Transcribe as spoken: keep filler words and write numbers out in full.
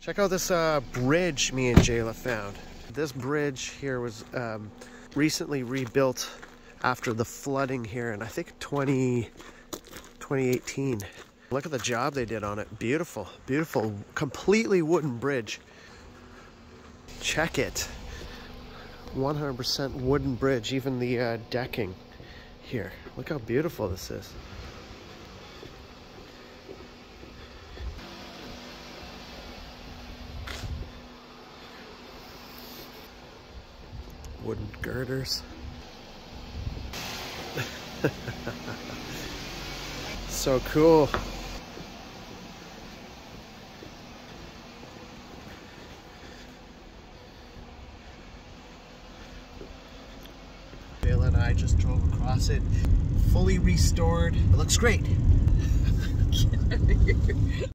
Check out this uh, bridge me and Jayla found. This bridge here was um, recently rebuilt after the flooding here in I think twenty eighteen. Look at the job they did on it. Beautiful, beautiful, completely wooden bridge. Check it. one hundred percent wooden bridge, even the uh, decking here. Look how beautiful this is. Wooden girders. So cool. Bill and I just drove across it, fully restored. It looks great. Get out of here.